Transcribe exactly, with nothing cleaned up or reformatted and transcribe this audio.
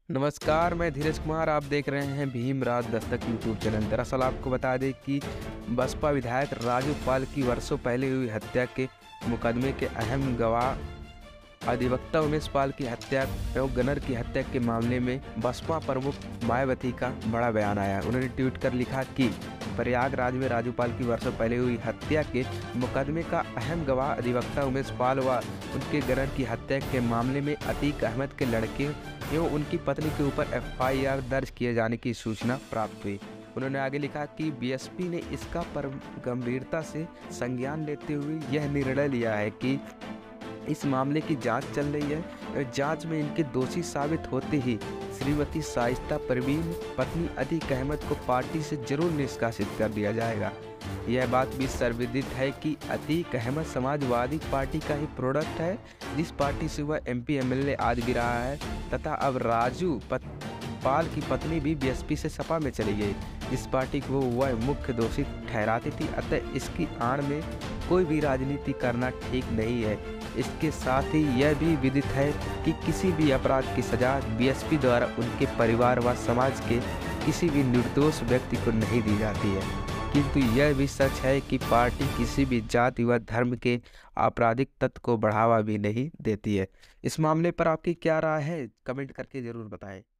नमस्कार, मैं धीरज कुमार। आप देख रहे हैं भीम राज दस्तक यूट्यूब चैनल। दरअसल आपको बता दें कि बसपा विधायक राजू पाल की वर्षों पहले हुई हत्या के मुकदमे के अहम गवाह अधिवक्ता उमेश पाल की हत्या एवं गनर की हत्या के मामले में बसपा प्रमुख मायावती का बड़ा बयान आया। उन्होंने ट्वीट कर लिखा कि प्रयागराज में राजू पाल की वर्षों पहले हुई हत्या के मुकदमे का अहम गवाह अधिवक्ता उमेश पाल व उनके गनर की हत्या के मामले में अतीक अहमद के लड़के एवं उनकी पत्नी के ऊपर एफ आई आर दर्ज किए जाने की सूचना प्राप्त हुई। उन्होंने आगे लिखा कि बी एस पी ने इसका पर गंभीरता से संज्ञान लेते हुए यह निर्णय लिया है कि इस मामले की जांच चल रही है। जांच में इनके दोषी साबित होते ही श्रीमती शाइस्ता परवीन पत्नी अतीक अहमद को पार्टी से जरूर निष्कासित कर दिया जाएगा। यह बात भी सर्वविदित है कि अतीक अहमद समाजवादी पार्टी का ही प्रोडक्ट है, जिस पार्टी से वह M P M L A आज भी रहा है, तथा अब राजू पत, पाल की पत्नी भी बी एस पी से सपा में चली गई, जिस पार्टी को वह मुख्य दोषी ठहराती थी। अतः इसकी आड़ में कोई भी राजनीति करना ठीक नहीं है। इसके साथ ही यह भी विदित है कि किसी भी अपराध की सजा बी एस पी द्वारा उनके परिवार व समाज के किसी भी निर्दोष व्यक्ति को नहीं दी जाती है, किंतु यह भी सच है कि पार्टी किसी भी जाति व धर्म के आपराधिक तत्व को बढ़ावा भी नहीं देती है। इस मामले पर आपकी क्या राय है, कमेंट करके जरूर बताएं।